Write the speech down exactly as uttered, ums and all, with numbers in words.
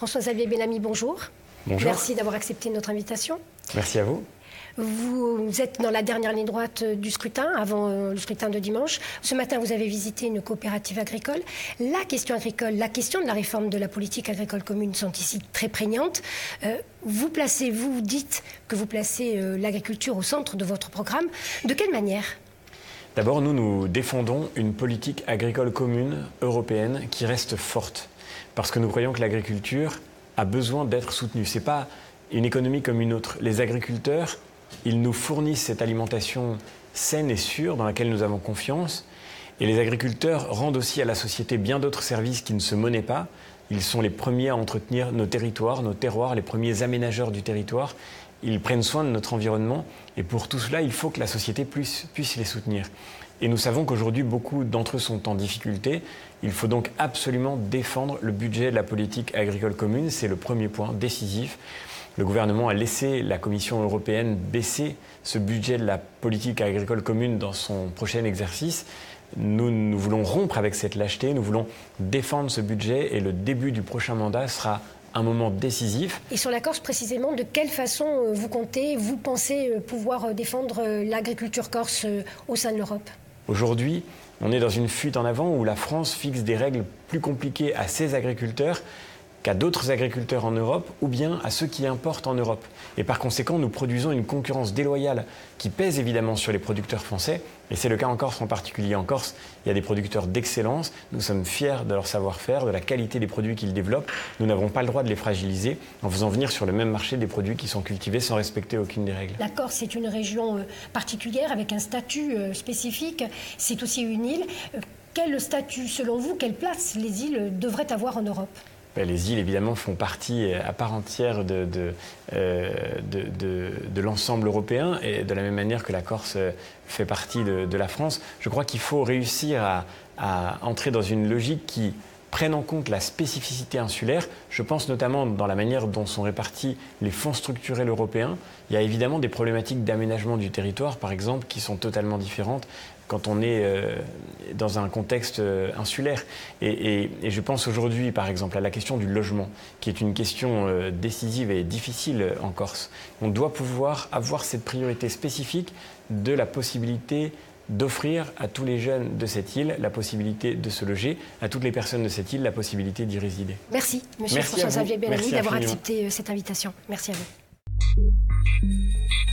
François-Xavier Bellamy, bonjour. Bonjour. Merci d'avoir accepté notre invitation. Merci à vous. Vous êtes dans la dernière ligne droite du scrutin, avant le scrutin de dimanche. Ce matin, vous avez visité une coopérative agricole. La question agricole, la question de la réforme de la politique agricole commune sont ici très prégnantes. Euh, vous placez, vous dites que vous placez euh, l'agriculture au centre de votre programme. De quelle manière ? D'abord, nous, nous défendons une politique agricole commune européenne qui reste forte. Parce que nous croyons que l'agriculture a besoin d'être soutenue. Ce n'est pas une économie comme une autre. Les agriculteurs, ils nous fournissent cette alimentation saine et sûre dans laquelle nous avons confiance. Et les agriculteurs rendent aussi à la société bien d'autres services qui ne se monnaient pas. Ils sont les premiers à entretenir nos territoires, nos terroirs, les premiers aménageurs du territoire. Ils prennent soin de notre environnement. Et pour tout cela, il faut que la société puisse, puisse les soutenir. Et nous savons qu'aujourd'hui, beaucoup d'entre eux sont en difficulté. Il faut donc absolument défendre le budget de la politique agricole commune. C'est le premier point décisif. Le gouvernement a laissé la Commission européenne baisser ce budget de la politique agricole commune dans son prochain exercice. Nous, nous voulons rompre avec cette lâcheté, nous voulons défendre ce budget et le début du prochain mandat sera un moment décisif. Et sur la Corse précisément, de quelle façon vous comptez, vous pensez pouvoir défendre l'agriculture corse au sein de l'Europe ? Aujourd'hui, on est dans une fuite en avant où la France fixe des règles plus compliquées à ses agriculteurs qu'à d'autres agriculteurs en Europe ou bien à ceux qui importent en Europe. Et par conséquent, nous produisons une concurrence déloyale qui pèse évidemment sur les producteurs français. Et c'est le cas en Corse en particulier. En Corse, il y a des producteurs d'excellence. Nous sommes fiers de leur savoir-faire, de la qualité des produits qu'ils développent. Nous n'avons pas le droit de les fragiliser en faisant venir sur le même marché des produits qui sont cultivés sans respecter aucune des règles. La Corse est une région particulière avec un statut spécifique. C'est aussi une île. Quel statut, selon vous, quelle place les îles devraient avoir en Europe ? Les îles, évidemment, font partie à part entière de, de, euh, de, de, de l'ensemble européen et de la même manière que la Corse fait partie de, de la France. Je crois qu'il faut réussir à, à entrer dans une logique qui prenne en compte la spécificité insulaire. Je pense notamment dans la manière dont sont répartis les fonds structurels européens. Il y a évidemment des problématiques d'aménagement du territoire, par exemple, qui sont totalement différentes quand on est euh, dans un contexte euh, insulaire. Et, et, et je pense aujourd'hui, par exemple, à la question du logement, qui est une question euh, décisive et difficile en Corse. On doit pouvoir avoir cette priorité spécifique de la possibilité d'offrir à tous les jeunes de cette île la possibilité de se loger, à toutes les personnes de cette île la possibilité d'y résider. Merci, monsieur François-Xavier Bellamy, d'avoir accepté cette invitation. Merci à vous.